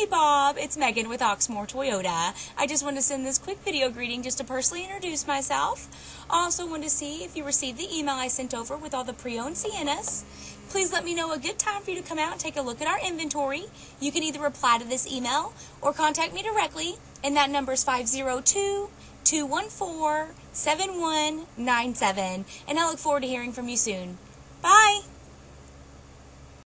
Hey Bob, it's Megan with Oxmoor Toyota. I just wanted to send this quick video greeting just to personally introduce myself. I also wanted to see if you received the email I sent over with all the pre-owned Siennas. Please let me know a good time for you to come out and take a look at our inventory. You can either reply to this email or contact me directly, and that number is 502-214-7197, and I look forward to hearing from you soon. Bye!